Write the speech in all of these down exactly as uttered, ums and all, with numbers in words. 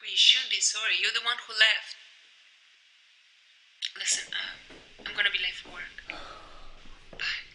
Well, you should be sorry. You're the one who left. Listen, uh, I'm gonna be late for work. Bye.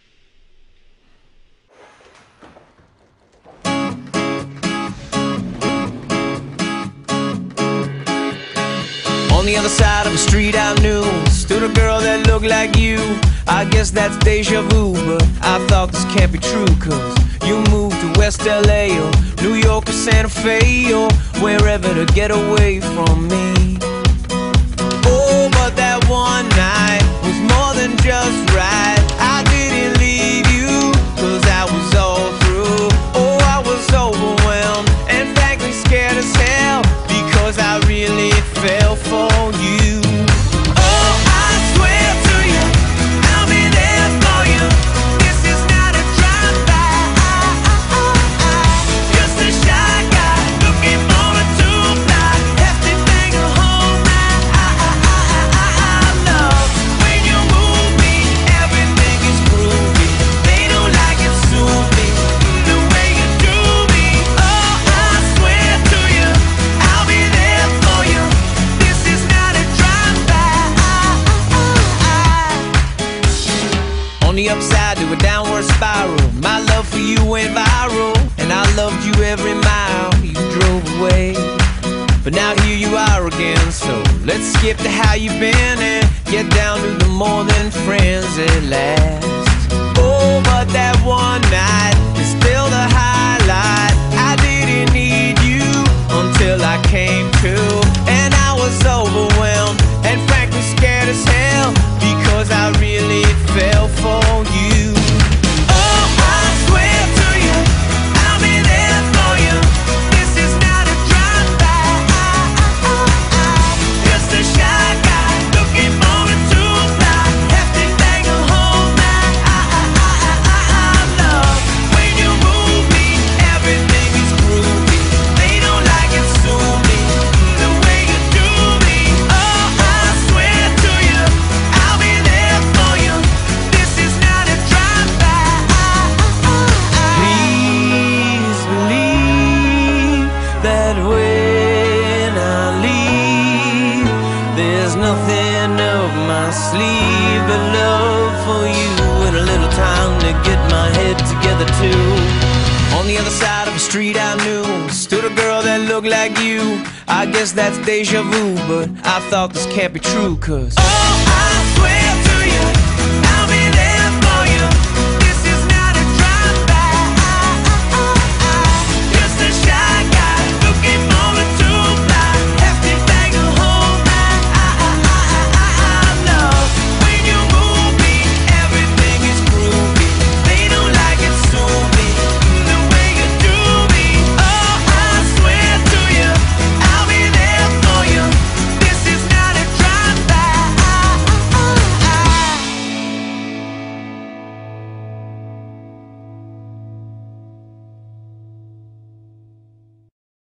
On the other side of the street I knew stood a girl that looked like you. I guess that's deja vu, but I thought this can't be true. Cause you moved to West L A or New York or Santa Fe or wherever to get away from me. Oh, but that one night was more than just right. I didn't leave you cause I was all through. Oh, I was overwhelmed and frankly scared as hell because I really fell for you. Oh, I swear to you, I'll be there for you. This is not a drive-by. Just a shy guy looking for a two-fly, hefty thing to hold my love. When you move me, everything is groovy. They don't like it, sue me the way you do me. Oh, I swear to you, I'll be there for you. This is not a drive-by. On the upside to a downward spiral, my love for you went viral, and I loved you every mile you drove away. But now here you are again, so let's skip to how you've been and get down to the more than friends at last. Oh, but that one night is still the highlight. I didn't need you until I came to, and I was overwhelmed and frankly scared as hell because I really fell for you. Oh, I swear to you, I'll be there for you. This is not a drive-by. Just a shy guy looking for a two-fly, hefty thing to hold my love. When you move me, everything is groovy. They don't like it, sue me the way you do me. Oh, I swear to you, I'll be there for you. This is not a drive-by. Please believe that when I leave, there's nothing up my sleeve but love for you and a little time to get my head together too. On the other side of the street I knew stood a girl that looked like you. I guess that's deja vu, but I thought this can't be true. Cause oh,